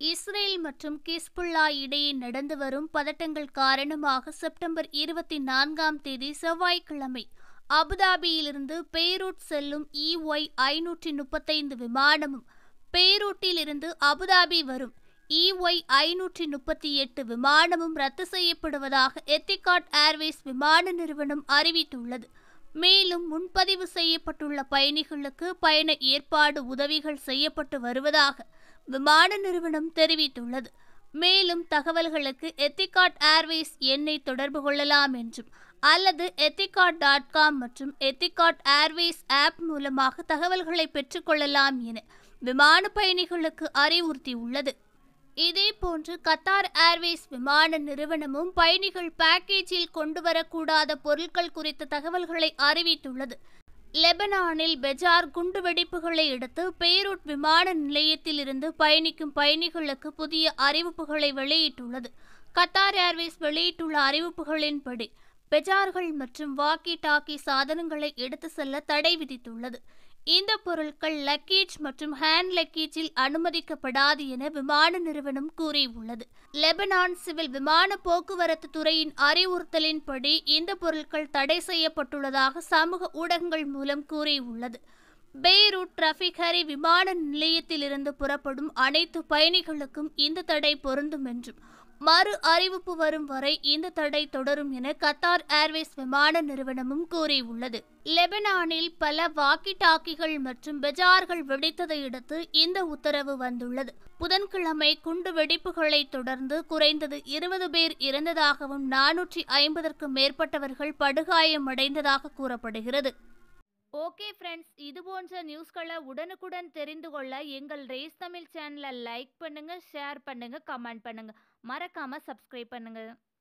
Israel மற்றும் Hezbollah இடையே நடந்து வரும் பதட்டங்கள் காரணமாக செப்டம்பர் 24ஆம் தேதி செவ்வாய்க்கிழமை அபுதாபியிலிருந்து பெய்ரூட் செல்லும் EY-535 விமானமும், பெய்ரூட்டில் இருந்து அபுதாபி வரும் EY-538 விமானமும் ரத்து செய்யப்படுவதாக எத்திகாட் ஏர்வேஸ் விமான நிறுவனம் அறிவித்துள்ளது. மேலும் முன்பதிவு செய்யப்பட்டுள்ள பயணிகளுக்கு பயண ஏற்பாடு உதவிகள் செய்யப்பட்டு வருவதாக விமான நிறுவனம் தெரிவித்துள்ளது. மேலும் தகவல்களுக்கு எத்திகாட் ஏர்வேஸ் எண்ணை தொடர்பு கொள்ளலாம் என்றும், அல்லது etihad.com மற்றும் எத்திகாட் ஏர்வேஸ் ஆப் மூலமாக தகவல்களை பெற்றுக்கொள்ளலாம் என விமான பயணிகளுக்கு அறிவுறுத்தியுள்ளது. இதேபோன்று கத்தார் ஏர்வேஸ் விமான நிறுவனமும் பயணிகள் பேக்கேஜில் கொண்டுவரக்கூடாத பொருட்கள் குறித்த தகவல்களை அறிவித்துள்ளது. லெபனானில் பெஜார் குண்டுவெடிப்புகளை அடுத்து பெய்ரூட் விமான நிலையத்தில் இருந்து பயணிக்கும் பயணிகளுக்கு புதிய அறிவிப்புகளை வெளியிட்டுள்ளது. கத்தார் ஏர்வேஸ் வெளியிட்டுள்ள அறிவிப்புகளின்படி பெஜார்கள் மற்றும் வாக்கி டாக்கி சாதனங்களை எடுத்து செல்ல தடை விதித்துள்ளது. இந்த பொருட்கள் லக்கேஜ் மற்றும் ஹேண்ட் லக்கேஜில் அனுமதிக்கப்படாது என விமான நிறுவனம் கூறியுள்ளது. லெபனான் சிவில் விமான போக்குவரத்து துறையின் அறிவுறுத்தலின்படி இந்த பொருட்கள் தடை செய்யப்பட்டுள்ளதாக சமூக ஊடகங்கள் மூலம் கூறியுள்ளது. பெய்ரூட் ரஃபிகரி விமான நிலையத்திலிருந்து புறப்படும் அனைத்து பயணிகளுக்கும் இந்த தடை பொருந்தும் என்றும், மறு அறிவிப்பு வரும் வரை இந்த தடை தொடரும் என கத்தார் ஏர்வேஸ் விமான நிறுவனமும் கூறியுள்ளது. லெபனானில் பல வாக்கி டாக்கிகள் மற்றும் பெஜார்கள் வெடித்ததை அடுத்து இந்த உத்தரவு வந்துள்ளது. புதன்கிழமை குண்டு வெடிப்புகளை தொடர்ந்து குறைந்தது 20 பேர் இறந்ததாகவும் 450க்கும் மேற்பட்டவர்கள் படுகாயமடைந்ததாக கூறப்படுகிறது. ஓகே ஃப்ரெண்ட்ஸ், இது போன்ற நியூஸ்களை உடனுக்குடன் தெரிந்து கொள்ள எங்கள் ரேஸ் தமிழ் சேனலை லைக் பண்ணுங்க, ஷேர் பண்ணுங்க, கமெண்ட் பண்ணுங்க, மறக்காம சப்ஸ்கிரைப் பண்ணுங்க.